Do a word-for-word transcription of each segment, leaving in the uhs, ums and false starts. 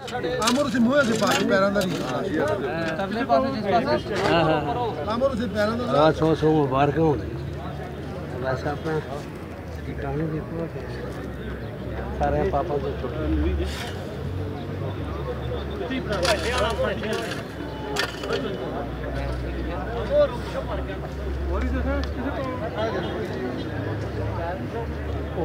आमर से मुंह से पास पैरां दा नहीं तरले पासे जिस पासे हां हां आमर से पैरां दा हां सौ सौ मुबारक हो वैसे अपना कहानी देखो सारे पापा को छोटे और इधर से किसे तो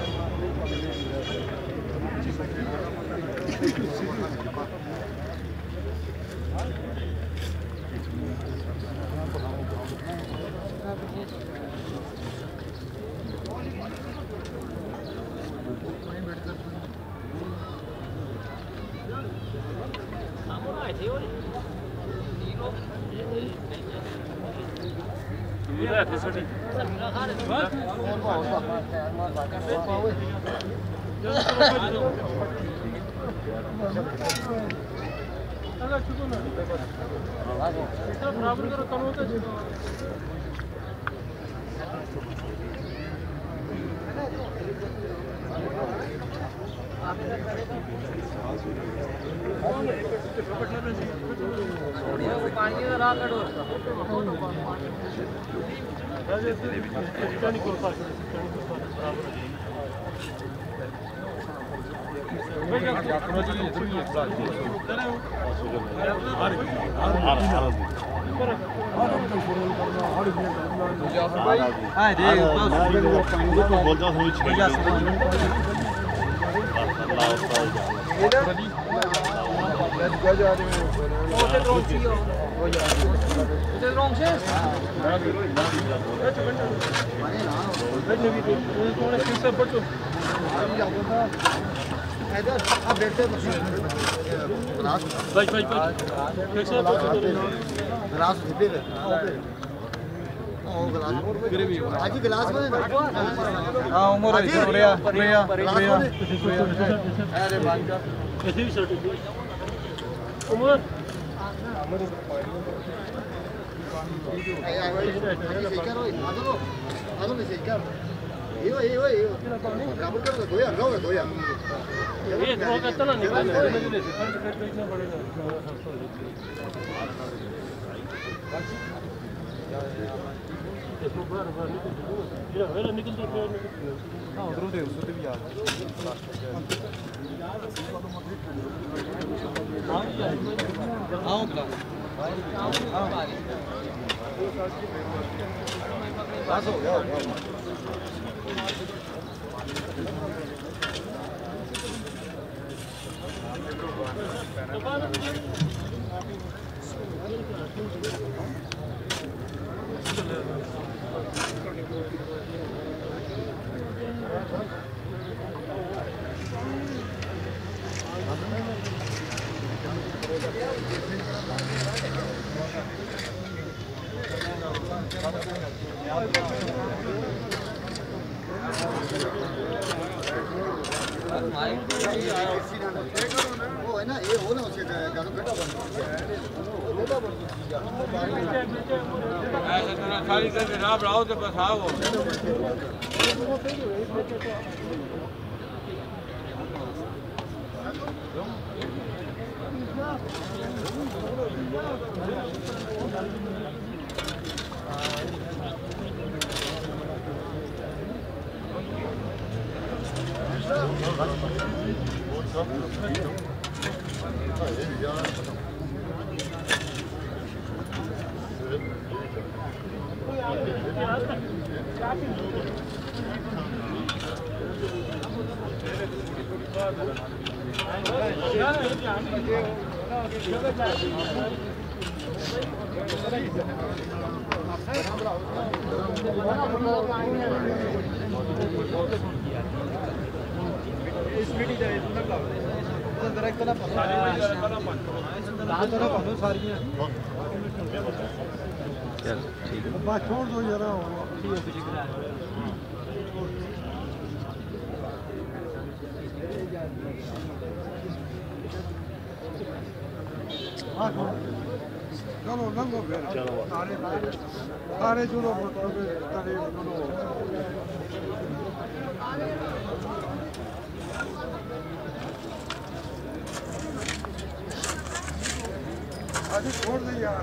बराबर करो कम होता है पानी का रात कटो आज गिलास में हां उमर है रिया रिया रिया अरे बात का कैसी सर्टिफिकेट उमर आई आई वही से करो आदो आदो में से कर यो यो यो बराबर कर दो यार गाओ दो यार ये तो कितना निकल सर्टिफिकेट बेचना पड़ेगा इसमें बार बार निकल ये वेला निकल तो फिर हां उधर दे उससे भी याद हां क्लास हां पास हो गया वो है ना ये हो ना उसके गाना बेटा बन बेटा बन ऐसा तरह खाली कर जनाब लाओ तो बस आओ छोड़ दो जरा चलो लंगो फिर सारे जुड़ो छोड़ दे यार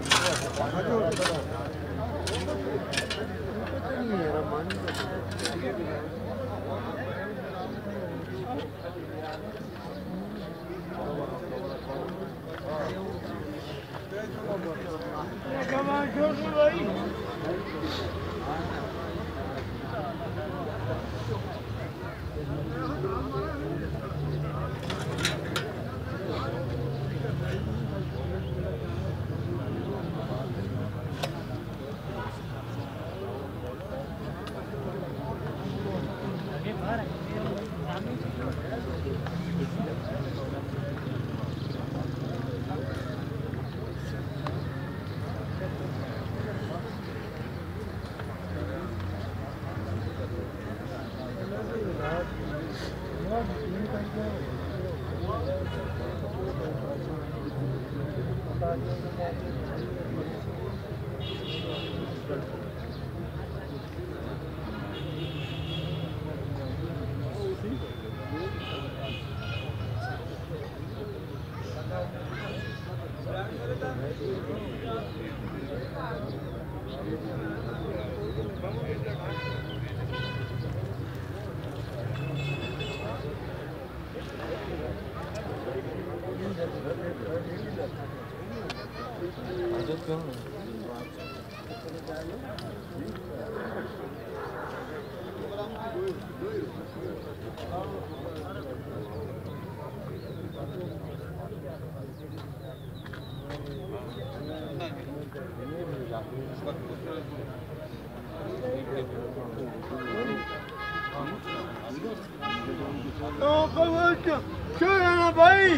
भाई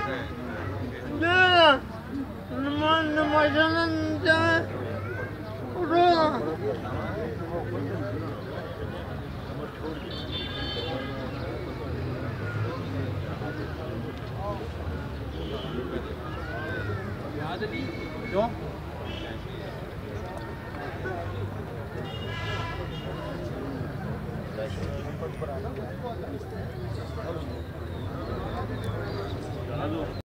क्यों